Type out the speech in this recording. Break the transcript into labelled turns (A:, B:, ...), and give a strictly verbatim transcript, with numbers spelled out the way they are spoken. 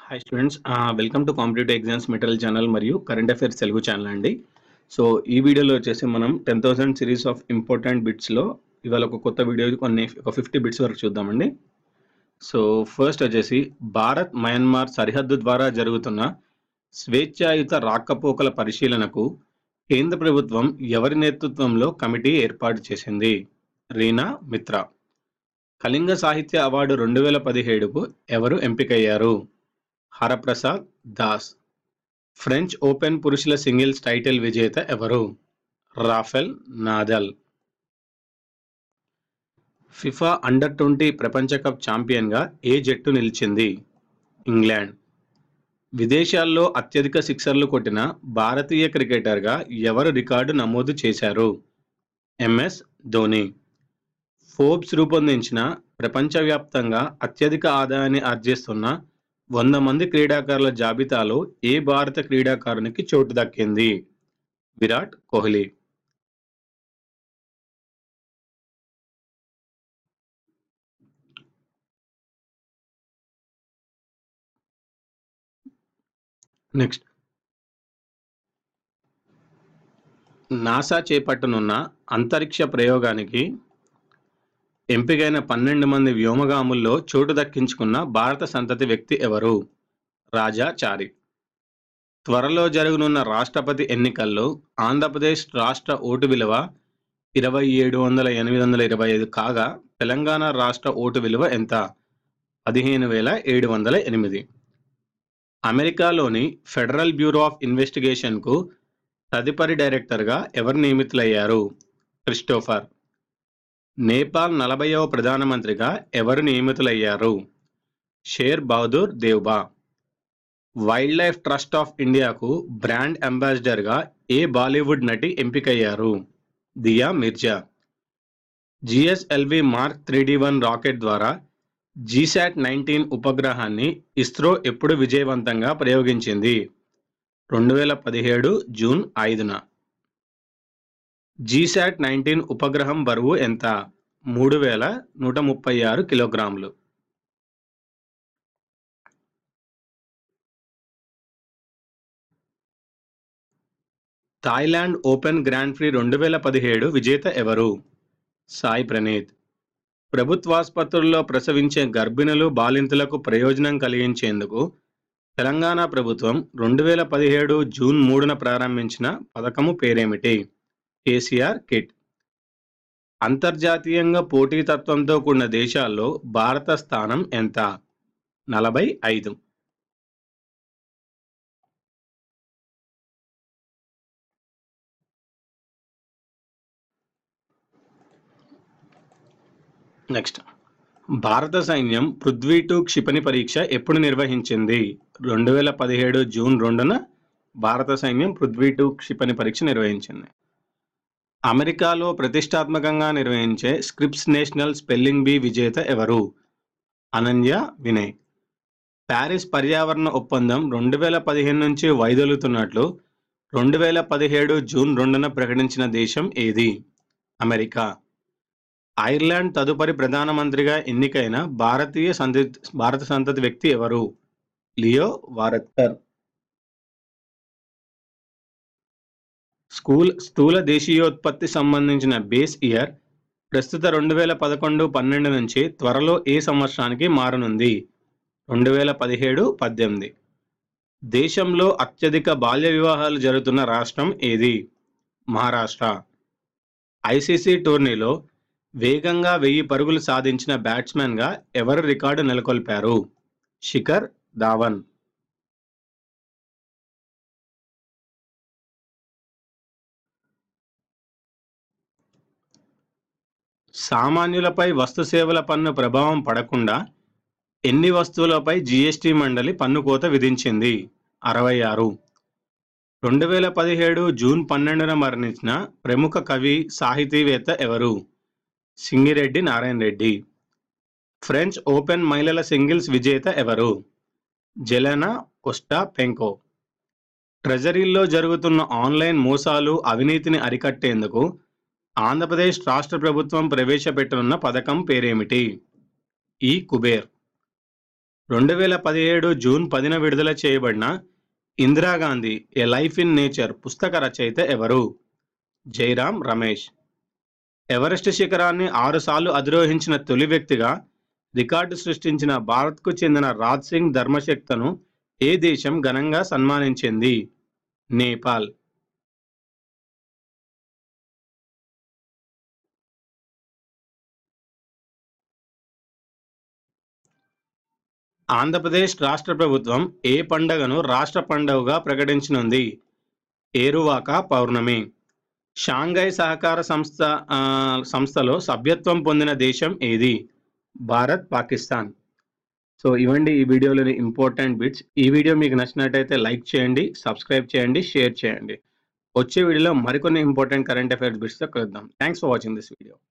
A: Hi students, welcome to competitive exams material channel మరియు current affairs Telugu channel అండి. So ఈ వీడియోలో వచ్చేసి మనం ten thousand series of important బిట్స్లో ఇవాళ ఒక కొత్త వీడియో కొన్ని ఒక ఫిఫ్టీ బిట్స్ వరకు చూద్దామండి. సో ఫస్ట్ వచ్చేసి భారత్ మయన్మార్ సరిహద్దు ద్వారా జరుగుతున్న స్వేచ్ఛాయుత రాకపోకల పరిశీలనకు కేంద్ర ప్రభుత్వం ఎవరి నేతృత్వంలో కమిటీ ఏర్పాటు చేసింది? రీనా మిత్రా. కళింగ సాహిత్య అవార్డు రెండు వేల పదిహేడుకు ఎవరు ఎంపికయ్యారు? హరప్రసాద్ దాస్. ఫ్రెంచ్ ఓపెన్ పురుషుల సింగిల్స్ టైటిల్ విజేత ఎవరు? Rafael Nadal. FIFA under twenty ప్రపంచ కప్ ఛాంపియన్గా ఏ జట్టు నిలిచింది? ఇంగ్లాండ్. విదేశాల్లో అత్యధిక సిక్సర్లు కొట్టిన భారతీయ క్రికెటర్గా ఎవరు రికార్డు నమోదు చేశారు? ఎంఎస్ ధోని. ఫోర్బ్స్ రూపొందించిన ప్రపంచవ్యాప్తంగా అత్యధిక ఆదాయాన్ని ఆర్జిస్తున్న వంద మంది క్రీడాకారుల జాబితాలో ఏ భారత క్రీడాకారునికి చోటు దక్కింది? విరాట్ కోహ్లీ. నెక్స్ట్, నాసా చేపట్టనున్న అంతరిక్ష ప్రయోగానికి ఎంపికైన పన్నెండు మంది వ్యోమగాముల్లో చోటు దక్కించుకున్న భారత సంతతి వ్యక్తి ఎవరు? రాజా చారి. త్వరలో జరగనున్న రాష్ట్రపతి ఎన్నికల్లో ఆంధ్రప్రదేశ్ రాష్ట్ర ఓటు విలువ ఇరవై ఏడు వందల ఎనిమిది వందల ఇరవై ఐదు కాగా తెలంగాణ రాష్ట్ర ఓటు విలువ ఎంత? పదిహేను వేల ఏడు వందల ఎనిమిది. అమెరికాలోని ఫెడరల్ బ్యూరో ఆఫ్ ఇన్వెస్టిగేషన్కు తదుపరి డైరెక్టర్గా ఎవరు నియమితులయ్యారు? క్రిస్టోఫర్. నేపాల్ నలభైవ ప్రధానమంత్రిగా ఎవరు నియమితులయ్యారు? Sher Bahadur Deuba. Wildlife trust of ఇండియాకు బ్రాండ్ అంబాసిడర్గా ఏ బాలీవుడ్ నటి ఎంపికయ్యారు? Dia Mirza. GSLV mark three D one rocket ద్వారా జీశాట్ నైన్టీన్ ఉపగ్రహాన్ని ఇస్రో ఎప్పుడు విజయవంతంగా ప్రయోగించింది? రెండు వేల పదిహేడు జూన్ ఐదున. జీశాట్ నైన్టీన్ ఉపగ్రహం బరువు ఎంత? మూడు వేల నూట ముప్పై ఆరు కిలోగ్రాములు. థాయిలాండ్ ఓపెన్ గ్రాండ్ ప్రీ రెండు వేల పదిహేడు విజేత ఎవరు? సాయి ప్రణీత్. ప్రభుత్వాసుపత్రుల్లో ప్రసవించే గర్భిణులు బాలింతలకు ప్రయోజనం కలిగించేందుకు తెలంగాణ ప్రభుత్వం రెండు వేల పదిహేడు జూన్ మూడున ప్రారంభించిన పథకము పేరేమిటి? కేసీఆర్ కిట్. అంతర్జాతీయంగా పోటీతత్వంతో కూడిన దేశాల్లో భారత స్థానం ఎంత? నలభై ఐదు. నెక్స్ట్, భారత సైన్యం పృథ్వీ టూ క్షిపణి పరీక్ష ఎప్పుడు నిర్వహించింది? రెండు వేల పదిహేడు జూన్ రెండున భారత సైన్యం పృథ్వీ టూ క్షిపణి పరీక్ష నిర్వహించింది. అమెరికాలో ప్రతిష్టాత్మకంగా నిర్వహించే స్క్రిప్స్ నేషనల్ స్పెల్లింగ్ బీ విజేత ఎవరు? అనన్య వినయ్. ప్యారిస్ పర్యావరణ ఒప్పందం రెండు వేల పదిహేను నుంచి వైదొలుతున్నట్లు రెండు వేల పదిహేడు జూన్ రెండున ప్రకటించిన దేశం ఏది? అమెరికా. ఐర్లాండ్ తదుపరి ప్రధానమంత్రిగా ఎన్నికైన భారతీయ సంతతి భారత సంతతి వ్యక్తి ఎవరు? లియో వారత్కర్. స్కూల్ స్థూల దేశీయోత్పత్తి సంబంధించిన బేస్ ఇయర్ ప్రస్తుత రెండు వేల పదకొండు పన్నెండు నుంచి త్వరలో ఏ సంవత్సరానికి మారనుంది? రెండు వేల పదిహేడు పద్దెనిమిది. దేశంలో అత్యధిక బాల్య వివాహాలు జరుగుతున్న రాష్ట్రం ఏది? మహారాష్ట్ర. ఐసీసీ టోర్నీలో వేగంగా వెయ్యి పరుగులు సాధించిన బ్యాట్స్మెన్గా ఎవరు రికార్డు నెలకొల్పారు? శిఖర్ ధావన్. సామాన్యులపై వస్తు సేవల పన్ను ప్రభావం పడకుండా ఎన్ని వస్తువులపై జీఎస్టీ మండలి పన్ను కోత విధించింది? అరవై ఆరు. రెండు వేల పదిహేడు జూన్ పన్నెండున మరణించిన ప్రముఖ కవి సాహితీవేత్త ఎవరు? సింగిరెడ్డి నారాయణ రెడ్డి. ఫ్రెంచ్ ఓపెన్ మహిళల సింగిల్స్ విజేత ఎవరు? జెలెనా ఒస్టాపెంకో. ట్రెజరీల్లో జరుగుతున్న ఆన్లైన్ మోసాలు అవినీతిని అరికట్టేందుకు ఆంధ్రప్రదేశ్ రాష్ట్ర ప్రభుత్వం ప్రవేశపెట్టనున్న పథకం పేరేమిటి? ఈ కుబేర్. రెండు వేల పదిహేడు జూన్ పదిన విడుదల చేయబడిన ఇందిరాగాంధీ ఏ లైఫ్ ఇన్ నేచర్ పుస్తక రచయిత ఎవరు? జైరాం రమేష్. ఎవరెస్ట్ శిఖరాన్ని ఆరుసార్లు అధిరోహించిన తొలి వ్యక్తిగా రికార్డు సృష్టించిన భారత్కు చెందిన రాజ్ సింగ్ ధర్మశక్తను ఏ దేశం ఘనంగా సన్మానించింది? నేపాల్. ఆంధ్రప్రదేశ్ రాష్ట్ర ప్రభుత్వం ఏ పండుగను రాష్ట్ర పండుగగా ప్రకటించనుంది? ఏరువాక పౌర్ణమి. షాంఘై సహకార సంస్థ ఆ, సంస్థలో సభ్యత్వం పొందిన దేశం ఏది? భారత్, పాకిస్తాన్. సో ఇవండి ఈ వీడియోలోని ఇంపార్టెంట్ బిట్స్. ఈ వీడియో మీకు నచ్చినట్టయితే లైక్ చేయండి, సబ్స్క్రైబ్ చేయండి, షేర్ చేయండి. వచ్చే వీడియోలో మరికొన్ని ఇంపార్టెంట్ కరెంట్ అఫైర్స్ బిట్స్తో కలుద్దాం. Thanks for watching this video.